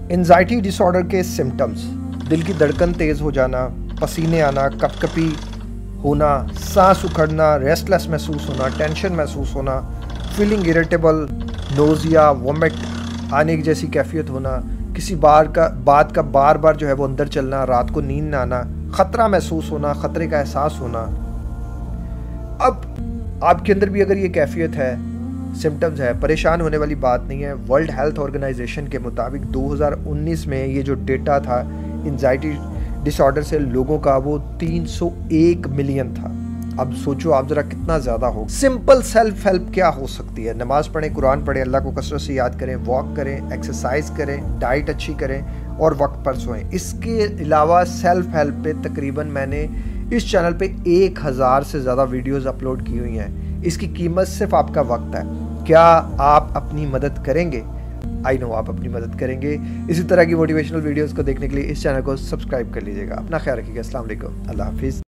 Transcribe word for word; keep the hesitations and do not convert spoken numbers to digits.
Anxiety disorder के symptoms: दिल की धड़कन तेज़ हो जाना, पसीने आना, कपकपी होना, सांस उखड़ना, रेस्टलेस महसूस होना, टेंशन महसूस होना, फीलिंग इरिटेबल, नोज़िया, वोमिट आने की जैसी कैफियत होना, किसी बार का बात का बार बार जो है वो अंदर चलना, रात को नींद ना आना, ख़तरा महसूस होना, ख़तरे का एहसास होना। अब आपके अंदर भी अगर ये कैफियत है, सिम्टम्स है, परेशान होने वाली बात नहीं है। वर्ल्ड हेल्थ ऑर्गेनाइजेशन के मुताबिक दो हज़ार उन्नीस में ये जो डेटा था एंजाइटी डिसऑर्डर से लोगों का, वो तीन सौ एक मिलियन था। अब सोचो आप ज़रा कितना ज़्यादा हो। सिंपल सेल्फ हेल्प क्या हो सकती है? नमाज़ पढ़ें, कुरान पढ़ें, अल्लाह को कसरत से याद करें, वॉक करें, एक्सरसाइज करें, डाइट अच्छी करें और वक्त पर सोएं। इसके अलावा सेल्फ हेल्प पे तकरीबन मैंने इस चैनल पे एक हज़ार से ज़्यादा वीडियोस अपलोड की हुई हैं। इसकी कीमत सिर्फ आपका वक्त है। क्या आप अपनी मदद करेंगे? आई नो आप अपनी मदद करेंगे। इसी तरह की मोटिवेशनल वीडियोस को देखने के लिए इस चैनल को सब्सक्राइब कर लीजिएगा। अपना ख्याल रखिएगा। अस्सलाम वालेकुम, अल्लाह हाफिज़।